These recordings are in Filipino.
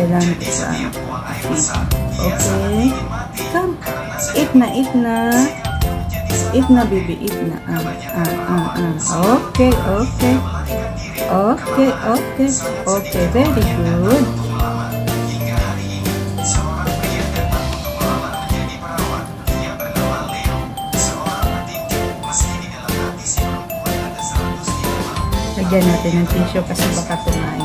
Kailangan ko sa okay. Come. Eat na, eat na. Eat na, baby. Eat na. Okay, okay. Okay, okay. Okay, very good. Lagyan natin ng tissue kasi baka tumain.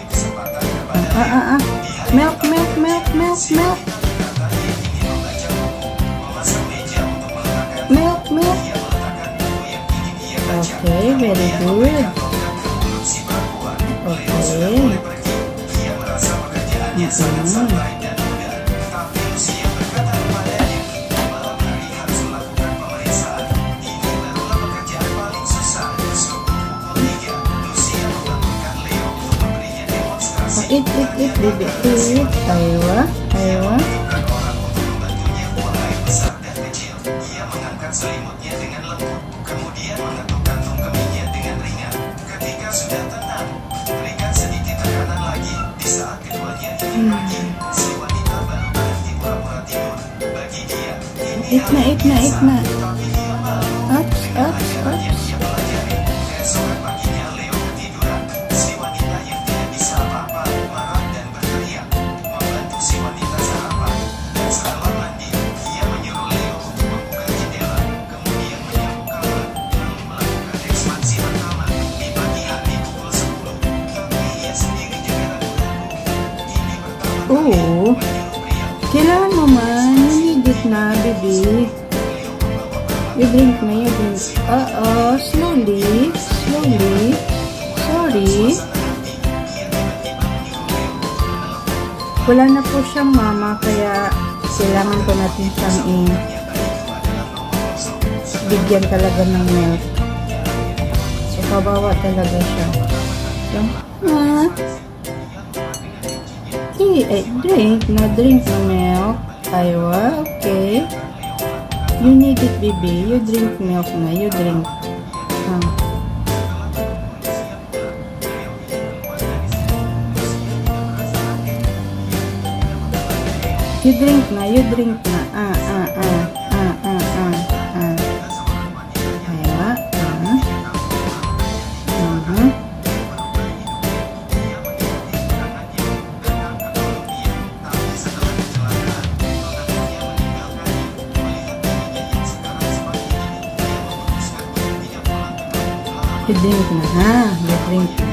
Milk, milk, milk, milk, milk. Milk, milk. Okay, very good. Okay. Eat, baby, eat. Aywa, aywa. Eat na, eat na, eat na. Ups, ups, ups. Oo. Kailangan mo man. You need it na, baby. You drink na, you drink. Slowly. Slowly. Sorry. Wala na po siyang mama, kaya kailangan ko natin siyang bigyan talaga ng milk. So, kawawa talaga siya. So, drink na milk. Aywa, okay. You need it, baby. You drink milk na. You drink. You drink na. You drink na. Aywa. You drink na, ha? You drink na.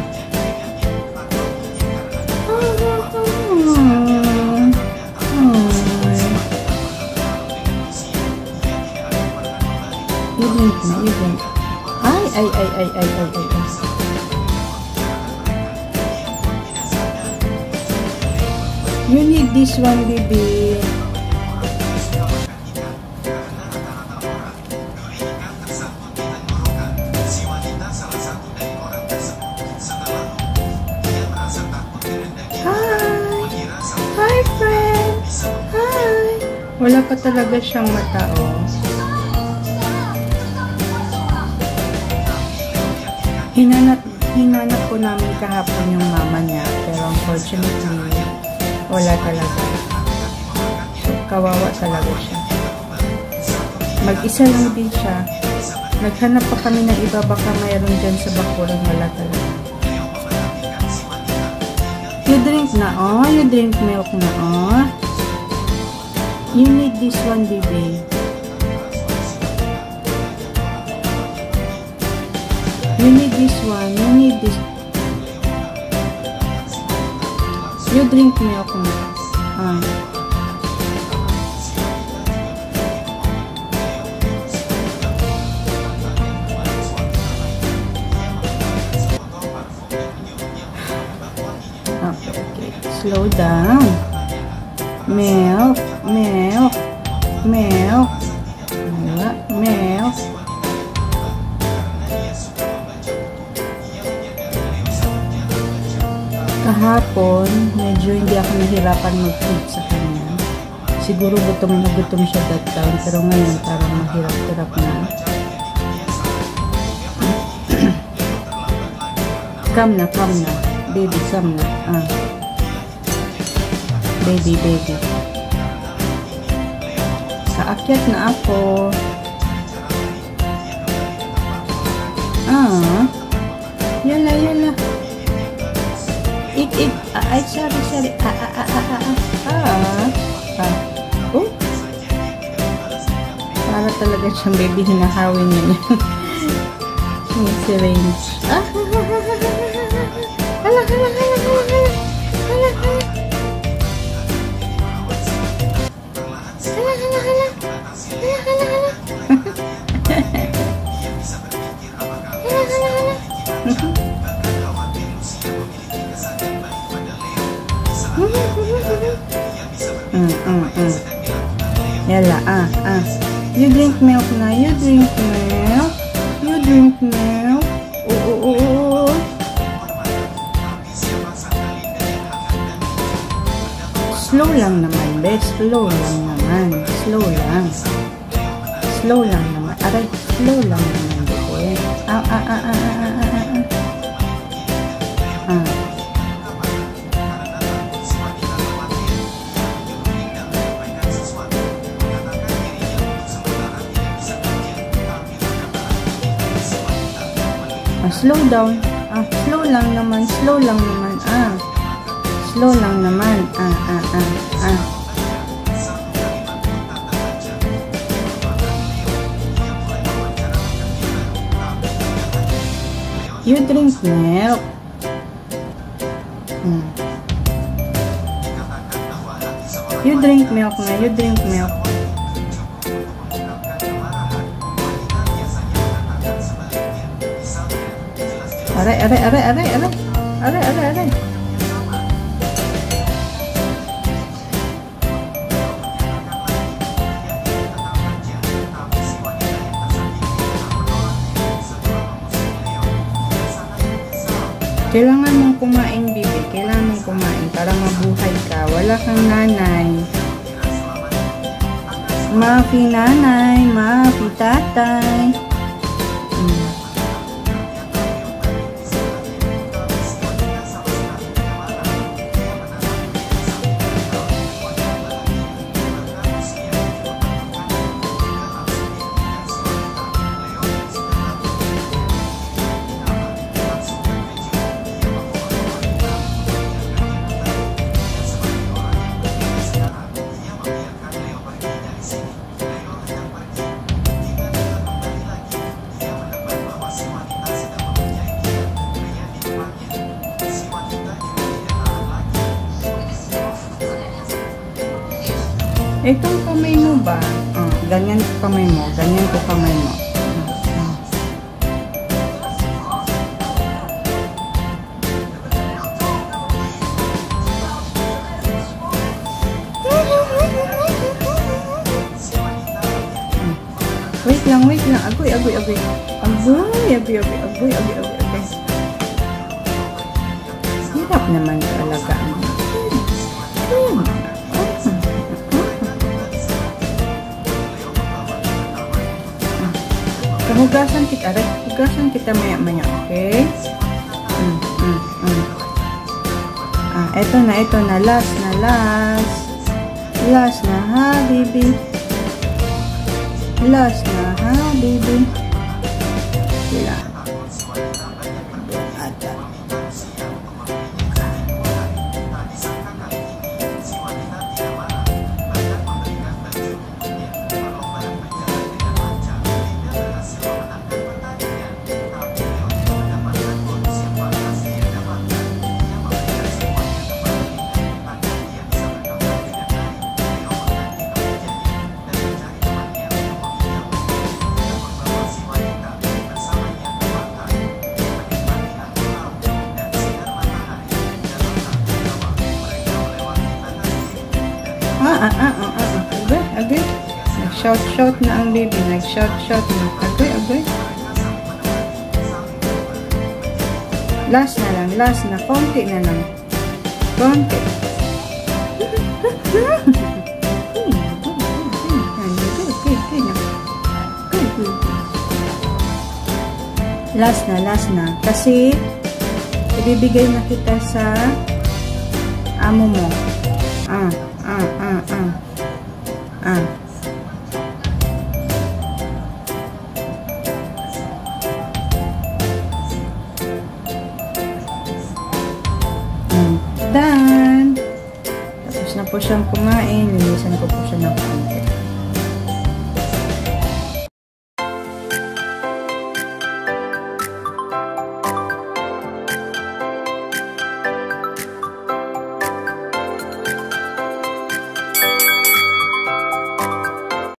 You drink na, you drink. Ay. You need this one, baby. Hi, friends. Hi. Wala pa talaga siyang mata, oh. Hinanap ko namin kahapon yung mama niya, pero unfortunately, wala talaga. So, kawawa talaga siya. Mag-isa lang din siya. Naghanap pa kami ng iba, baka mayroon dyan sa bakuran, wala talaga. You drink na, oh. You drink milk na, oh. You need this one, baby. You need this one. You need this. You drink milk na. Okay. Slow down. Milk. Milk. Milk. Milk. Kahapon, medyo hindi ako nahirapan mag-feed sa kanya. Siguro gutom na gutom siya that time, pero ngayon parang mahirap-hirap na. Come na. Baby, come na. Baby, baby. Kaakyat na ako. Yala, yala. Eat. Ay, sorry. Oh. Para talaga siyang baby, hinahawin niya niya. Yung syringe. Hala. Yala, You drink milk na. You drink milk. Oh. Slow lang naman, be. Slow lang. Aray, slow lang naman, be. Slow down. Slow lang naman. Slow lang naman. You drink milk. You drink milk na. You drink milk. Aray. Kailangan mong kumain, bibi. Kailangan mong kumain para mabuhay ka. Wala kang nanay. Mafi nanay, mafi tatay. Itong kamay mo ba? Ganyan ko kamay mo. Wait lang. Agoy. Hirap naman talaga. Hugasan kita maya-maya, okay? Eto na, last na ha, baby. Sila. Agay. Nag-shout na ang baby. Nag-shout na. Agay. Last na. Konti na lang. Last na. Kasi, ibibigay na kita sa amo mo. Ah, ah, ah, ah. Ah. Done! Tapos na po siyang kumain. Linisan ko po siya ng konti.